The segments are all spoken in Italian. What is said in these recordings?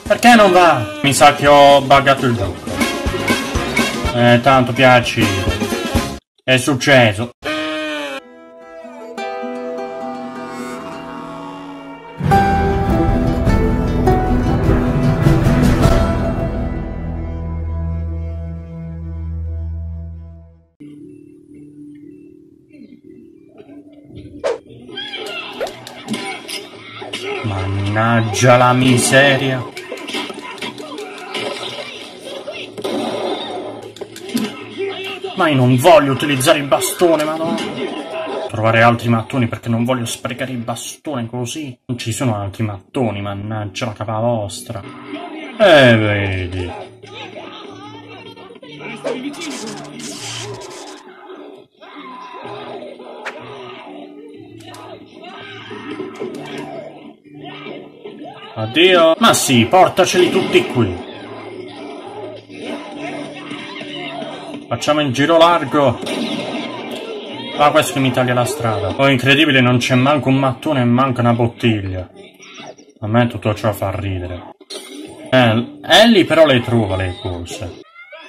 Perché non va? Mi sa che ho buggato il gioco. Tanto piaci. È successo. Mannaggia la miseria. Ma io non voglio utilizzare il bastone, ma no. Trovare altri mattoni perché non voglio sprecare il bastone così. Non ci sono altri mattoni, mannaggia la capa vostra. Vedi. Addio. Ma sì, portaceli tutti qui. Facciamo il giro largo. Ah, questo che mi taglia la strada. Oh, incredibile, non c'è manco un mattone e manca una bottiglia. A me tutto ciò fa ridere. Ellie però le trova le cose.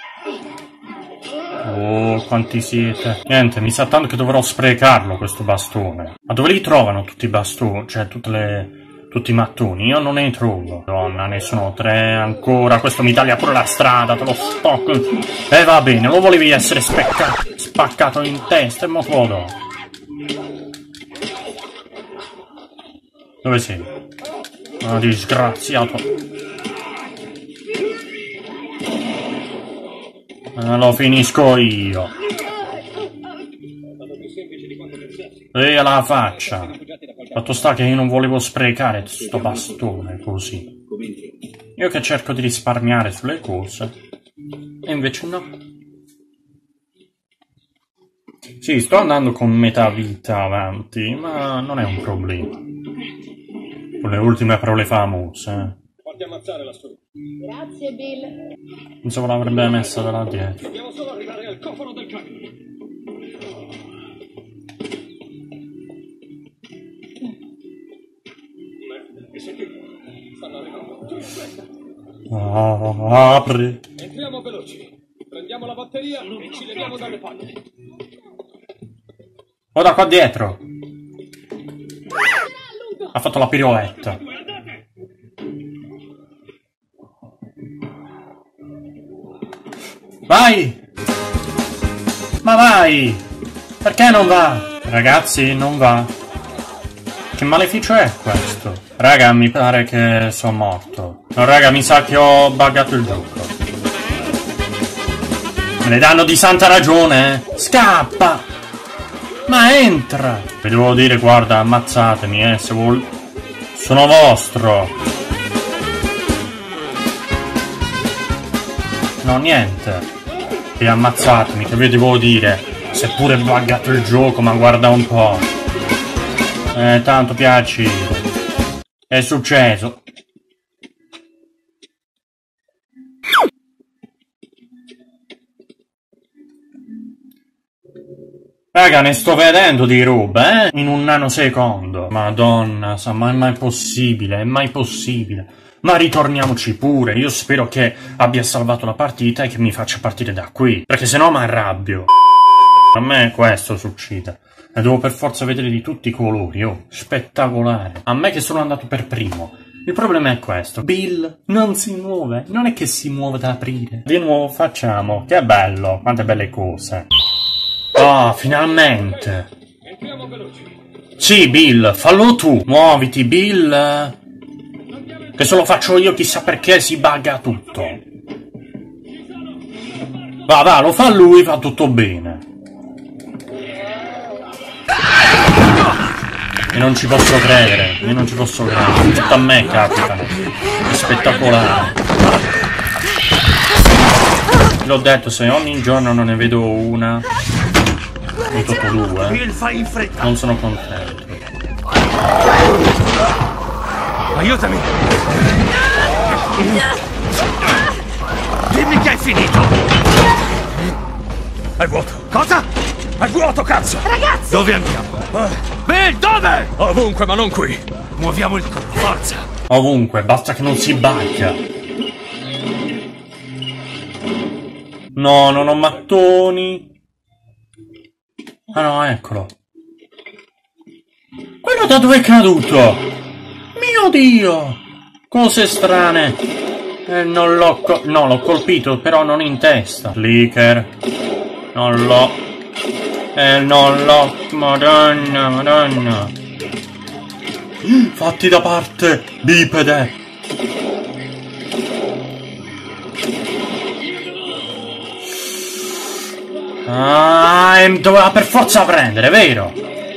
Oh, quanti siete. Niente, mi sa tanto che dovrò sprecarlo questo bastone. Ma dove li trovano tutti i bastoni? Cioè, tutti i mattoni? Io non ne trovo. Donna, ne sono 3 ancora. Questo mi taglia pure la strada, te lo stocco. Va bene, lo volevi essere spaccato in testa e mo te lo do. Dove sei? Oh, disgraziato. Lo finisco io. E alla faccia. Fatto sta che io non volevo sprecare sto bastone così. Io che cerco di risparmiare sulle cose. E invece no. Sì, sto andando con metà vita avanti, ma non è un problema. Con le ultime parole famose. Fatti ammazzare la sua. Grazie, Bill. Pensavo l'avrebbe messa da là dietro. Dobbiamo solo arrivare al cofano del camion. Che sei qui? Stanno arrivando. Apri. Entriamo veloci. Prendiamo la batteria e ci leviamo dalle palle. Oh, da qua dietro. Ha fatto la piroetta. Vai! Ma vai! Perché non va? Ragazzi, non va. Che maleficio è questo? Raga, mi pare che sono morto. No, raga, mi sa che ho buggato il gioco. Me ne danno di santa ragione, eh? Scappa! Ma entra! Vi devo dire, guarda, ammazzatemi, se vuol... Sono vostro! No, niente. E ammazzatemi, che vi devo dire? Seppure buggato il gioco, ma guarda un po'. Tanto piaci. È successo. Raga, ne sto vedendo di roba, in un nanosecondo. Madonna, ma è mai possibile? È mai possibile? Ma ritorniamoci pure, io spero che abbia salvato la partita e che mi faccia partire da qui, perché sennò mi arrabbio. A me questo succede. E devo per forza vedere di tutti i colori, oh, spettacolare. A me che sono andato per primo. Il problema è questo. Bill non si muove, non è che si muove da aprire. Di nuovo facciamo, che bello, quante belle cose. Oh, finalmente. Entriamo veloci. Sì, Bill, fallo tu. Muoviti, Bill. Che se lo faccio io chissà perché si bugga tutto. Va, lo fa lui, va tutto bene. E non ci posso credere, io non ci posso credere. Tutto a me capitano. È spettacolare. L'ho detto, se ogni giorno non ne vedo una, ne tocco 2, non sono contento. Aiutami! Dimmi che hai finito! È vuoto! Cosa? È vuoto, cazzo! Ragazzi! Dove andiamo? Bill, dove? Ovunque, ma non qui! Muoviamo il corpo, forza! Ovunque, basta che non si bugga. No, non ho mattoni. Ah no, eccolo. Quello da dove è caduto? Mio Dio! Cose strane. Non l'ho no, l'ho colpito, però non in testa. Clicker. Non l'ho. Non l'ho. Madonna, madonna. Fatti da parte, bipede. Ah, doveva per forza prendere, vero?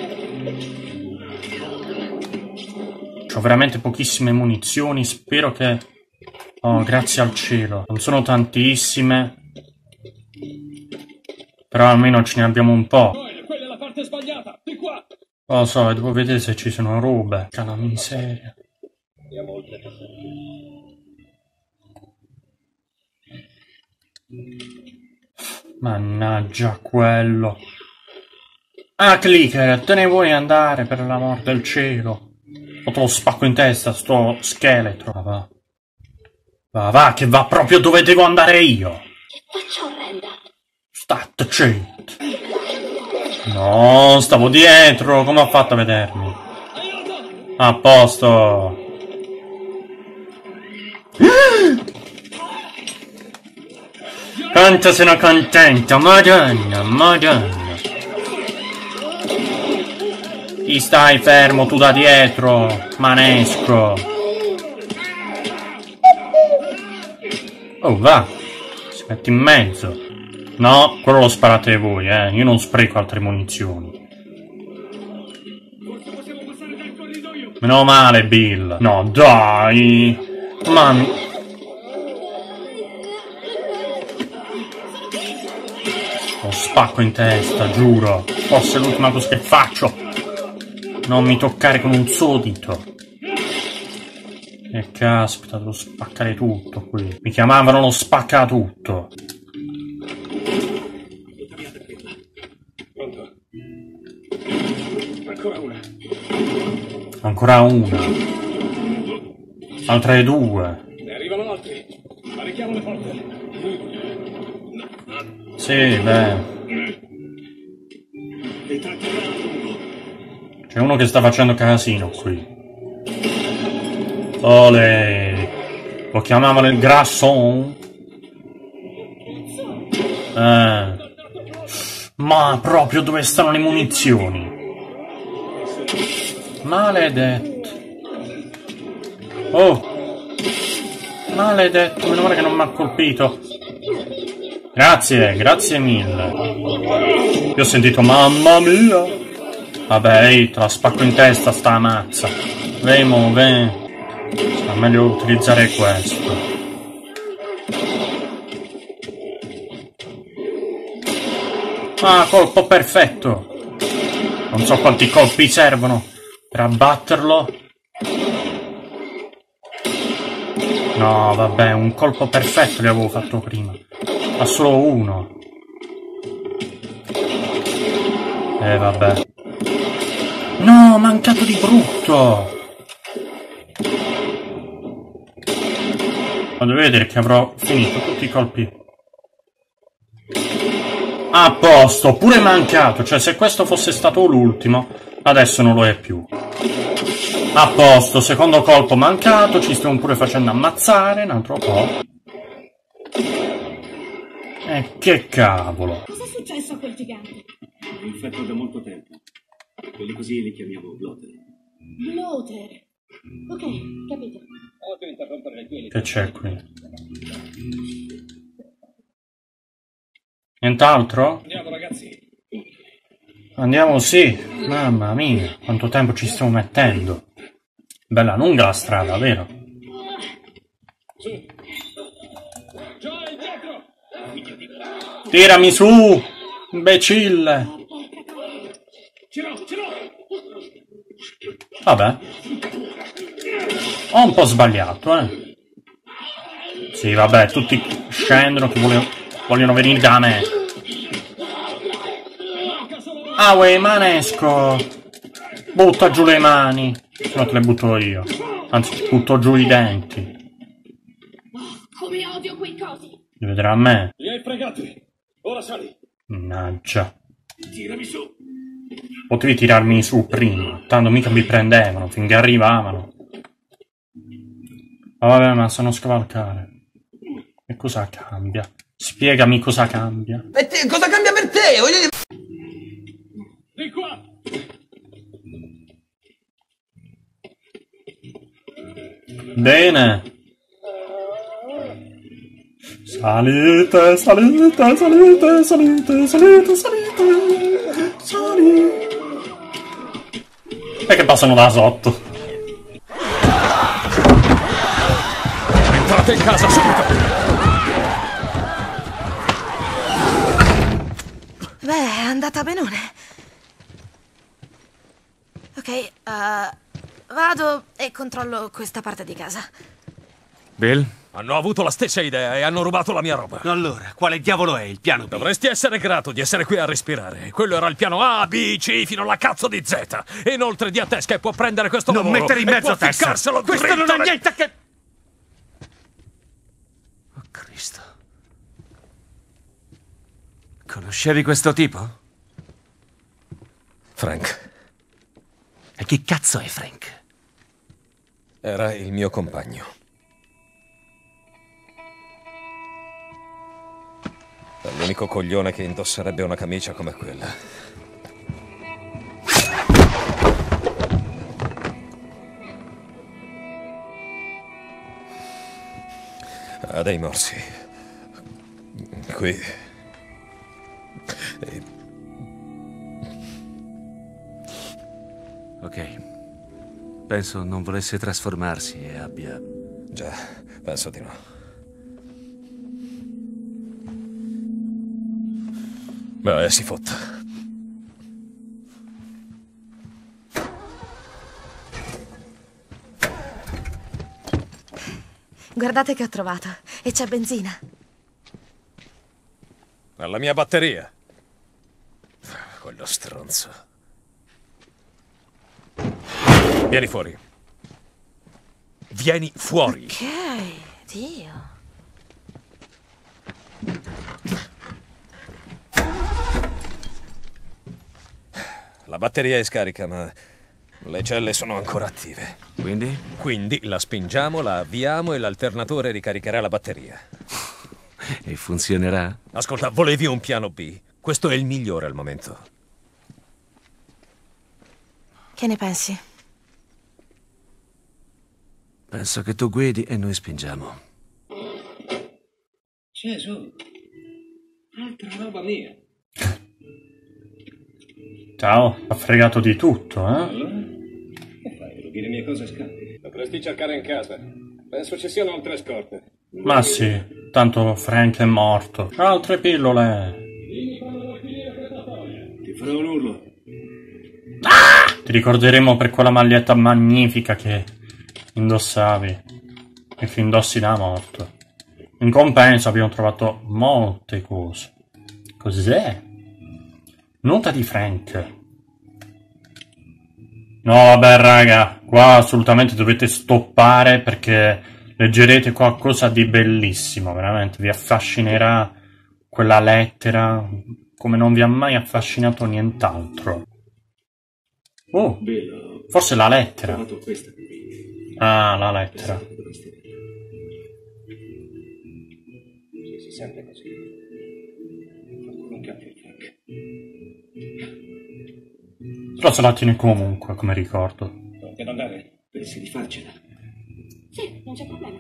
C'ho veramente pochissime munizioni, spero che... Oh, grazie al cielo. Non sono tantissime. Però almeno ce ne abbiamo un po'. Quella è la parte sbagliata, di qua. Lo so, devo vedere se ci sono robe. C'è una miseria. Andiamo oltre. Mannaggia quello. Ah, Clicker, te ne vuoi andare per l'amor del cielo? O te lo spacco in testa, sto scheletro. Va, va. Va, va, che va proprio dove devo andare io. Che faccia orrenda. Stat shit. No, stavo dietro. Come ho fatto a vedermi? A posto. Quanto sono contento, madonna, madonna. Ti stai fermo tu da dietro, manesco. Oh, va. Si mette in mezzo. No, quello lo sparate voi, io non spreco altre munizioni. Meno male, Bill. No, dai. Mamma. Lo spacco in testa, giuro. Forse è l'ultima cosa che faccio. Non mi toccare con un solo dito. E caspita, devo spaccare tutto qui. Mi chiamavano lo spaccatutto. Pronto? Ancora una. Ancora una. Altre due. Ne arrivano altri. Carichiamo le porte. Sì, beh. C'è uno che sta facendo casino qui. Ole. Lo chiamavano il Grasson? Ma proprio dove stanno le munizioni? Maledetto. Oh. Maledetto, meno male che non mi ha colpito. Grazie, grazie mille. Io ho sentito mamma mia. Vabbè, ehi, te la spacco in testa sta mazza. Vemo, sarà meglio utilizzare questo. Ah, colpo perfetto. Non so quanti colpi servono per abbatterlo. No, vabbè, un colpo perfetto li avevo fatto prima. Ma solo uno. Vabbè. No, mancato di brutto. Ma dovete vedere che avrò finito tutti i colpi. A posto, pure mancato. Cioè, se questo fosse stato l'ultimo, adesso non lo è più. A posto, secondo colpo mancato, ci stiamo pure facendo ammazzare, un altro po'. Che cavolo. Cosa è successo a quel gigante? È infetto da molto tempo. Quelli così li chiamiamo bloater. Bloater. Ok, capito. Auto interrompere le tue Che c'è qui? Nient'altro? Andiamo, ragazzi. Andiamo, sì. Mamma mia, quanto tempo ci stiamo mettendo. Bella lunga la strada, vero? Su. Joel, dietro. Tirami su, imbecille. Ce l'ho. Vabbè. Ho un po' sbagliato, Sì, vabbè, tutti scendono che vogliono venire da me. Ah, uè, manesco. Butta giù le mani. Se no te le butto io. Anzi, butto giù i denti. Oh, come odio quei cosi. Li vedrà a me. Li hai fregati. Ora sali. Mannaggia. Tirami su. Potevi tirarmi su prima. Tanto mica mi prendevano finché arrivavano. Ma vabbè, ma sanno scavalcare. E cosa cambia? Spiegami cosa cambia. E te, cosa cambia per te? Voglio dire... Di qua. Bene. Salite, salite, salite, salite, salite, salite, salite. E che passano da sotto. Entrate in casa subito! Beh, è andata benone. Ok, vado e controllo questa parte di casa. Bill? Hanno avuto la stessa idea e hanno rubato la mia roba. Allora, quale diavolo è il piano B? Dovresti essere grato di essere qui a respirare. Quello era il piano A, B, C, fino alla cazzo di Z. E inoltre dia Tess che può prendere questo Non lavoro mettere in e mezzo può Tess. ficcarselo Questo dritto non ha nel- niente che... Oh, Cristo. Conoscevi questo tipo? Frank. E chi cazzo è Frank? Era il mio compagno. È l'unico coglione che indosserebbe una camicia come quella. Ha dei morsi. Qui. E Ok. Penso non volesse trasformarsi e abbia... già, penso di no. Beh, si fotta. Guardate che ho trovato. E c'è benzina. Alla mia batteria. Quello stronzo. Vieni fuori. Vieni fuori. Ok, Dio. La batteria è scarica, ma le celle sono ancora attive. Quindi? Quindi la spingiamo, la avviamo e l'alternatore ricaricherà la batteria. E funzionerà? Ascolta, volevi un piano B? Questo è il migliore al momento. Che ne pensi? Penso che tu guidi e noi spingiamo. Gesù. Altra roba mia. Ciao, ha fregato di tutto, eh? Allora? Che fai? Rubi le mie cose e scappi? Dovresti cercare in casa. Penso ci siano altre scorte. Ma sì, tanto Frank è morto. Altre pillole. Ti farò un urlo. Ti ricorderemo per quella maglietta magnifica che indossavi e che indossi da morto. In compenso abbiamo trovato molte cose. Cos'è? Nota di Frank. No, vabbè, raga, qua assolutamente dovete stoppare perché leggerete qualcosa di bellissimo, veramente. Vi affascinerà quella lettera come non vi ha mai affascinato nient'altro. Oh, Bello. forse la Ho lettera. trovato questa. Ah, la lettera. Dovresti vedere. Se si sente così. Fa ancora un caffè, Frank. Però se la tieni comunque, come ricordo. Pronti ad andare? Pensi di farcela? Sì, non c'è problema.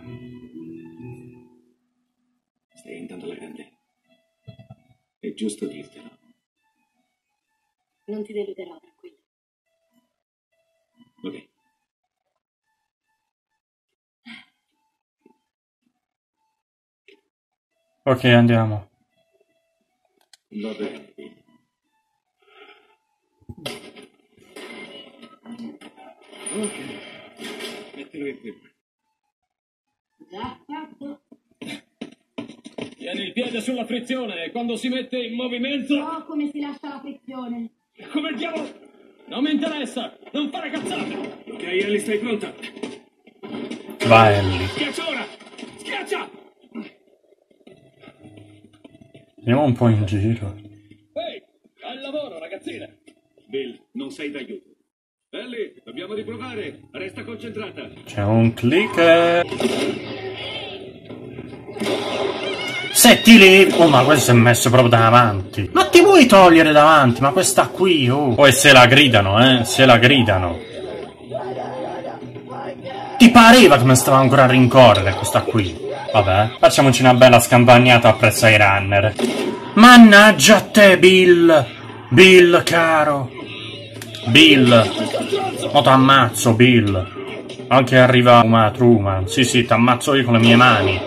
Stai andando alla grande. È giusto dirtelo. Non ti deluderò, tranquillo. Ok. Ok, andiamo. Va bene. Ok. Mettilo in prima. Già fatto. Tieni il piede sulla frizione e quando si mette in movimento... So come si lascia la frizione. Come diavolo? Non mi interessa! Non fare cazzate! Ok, Ellie, stai pronta? Va Ellie. Schiaccia ora! Schiaccia! Andiamo un po' in giro. Ehi, al lavoro, ragazzina! Bill, non sei d'aiuto. Ellie, dobbiamo riprovare. Resta concentrata. C'è un clicker. Se ti levi... Oh, ma questo si è messo proprio davanti. Ma ti vuoi togliere davanti? Ma questa qui, oh. Poi se la gridano, se la gridano. Ti pareva che mi stava ancora a rincorrere questa qui? Vabbè, facciamoci una bella scampagnata appresso ai runner. Mannaggia a te, Bill! Bill, caro! Bill! Oh, t'ammazzo, Bill! Anche arriva Uma Truman. Sì, t'ammazzo io con le mie mani.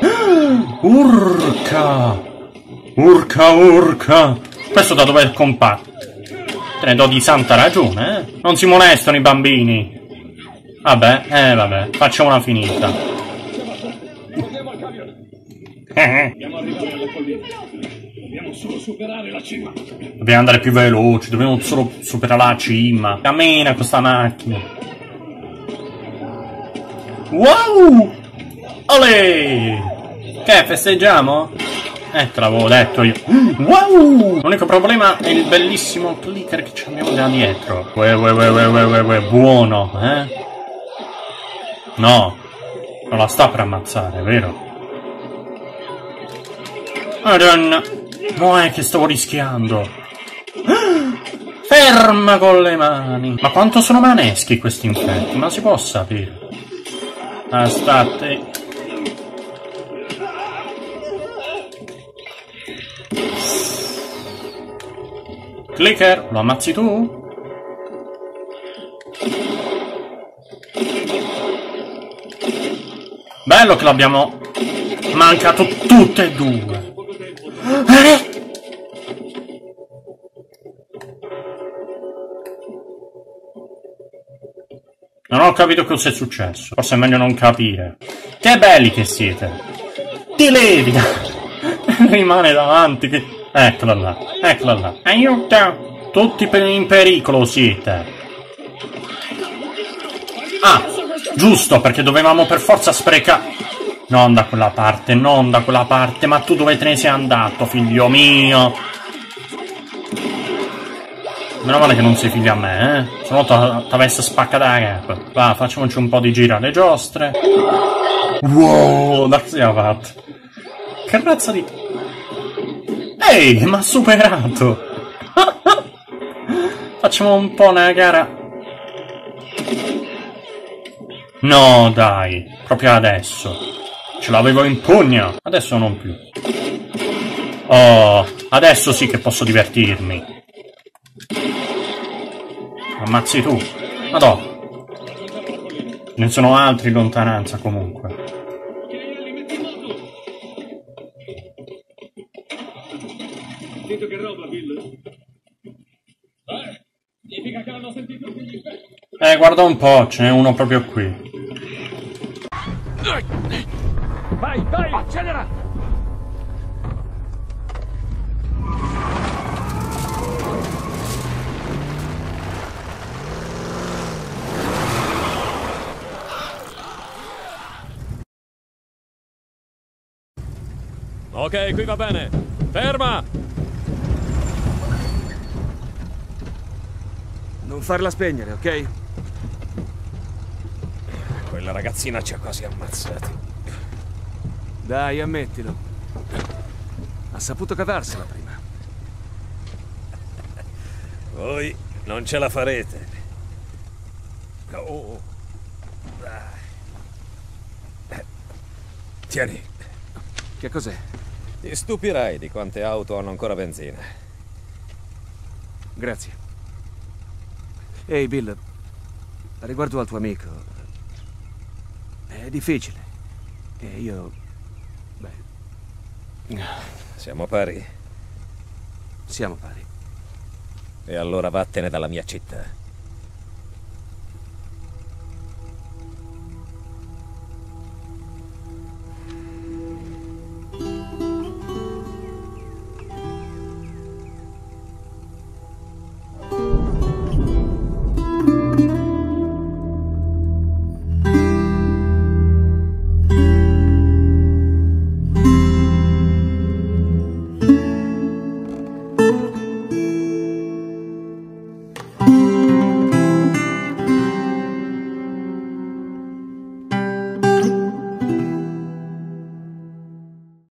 Urca! Urca! Questo da dove è compatto? Te ne do di santa ragione, eh? Non si molestano i bambini. Vabbè, facciamo una finita. Dobbiamo arrivare alla collina. Dobbiamo solo superare la cima. Dobbiamo andare più veloci, dobbiamo solo superare la cima. Cammina questa macchina. Wow! Olè! Che, festeggiamo? Te l'avevo detto io. Wow! L'unico problema è il bellissimo clicker che ci abbiamo da dietro. Buono, eh? No, non la sta per ammazzare, vero? Madonna, no è che stavo rischiando. Ferma con le mani. Ma quanto sono maneschi questi infetti? Ma si può sapere? Aspetta. Clicker, lo ammazzi tu? Bello che l'abbiamo mancato tutte e due. Non ho capito cosa è successo. Forse è meglio non capire. Che belli che siete. Ti levi. Rimane davanti che... Eccola là. Aiuto. Tutti in pericolo siete. Ah, giusto, perché dovevamo per forza sprecare. Non da quella parte, ma tu dove te ne sei andato, figlio mio? Meno male che non sei figlio a me, eh? Se no t'avesse spaccato la gamba. Va, facciamoci un po' di giro alle giostre. Wow, da cosa ha fatto? Che razza di... Ehi, m'ha superato! Facciamo un po' una gara... No, dai, proprio adesso. Ce l'avevo in pugno, adesso non più. Oh, adesso sì che posso divertirmi. Ammazzi tu. Madò. Ne sono altri in lontananza comunque. Sento che roba, Bill. Significa che hanno sentito quegli effetti. Guarda un po', ce n'è uno proprio qui. Vai, accelera! Ok, qui va bene. Ferma! Non farla spegnere, ok? Quella ragazzina ci ha quasi ammazzati. Dai, ammettilo. Ha saputo cavarsela prima. Voi non ce la farete. Oh. Tieni. Che cos'è? Ti stupirai di quante auto hanno ancora benzina. Grazie. Ehi, Bill. Riguardo al tuo amico. È difficile. E io... Beh... Siamo pari? Siamo pari. E allora vattene dalla mia città.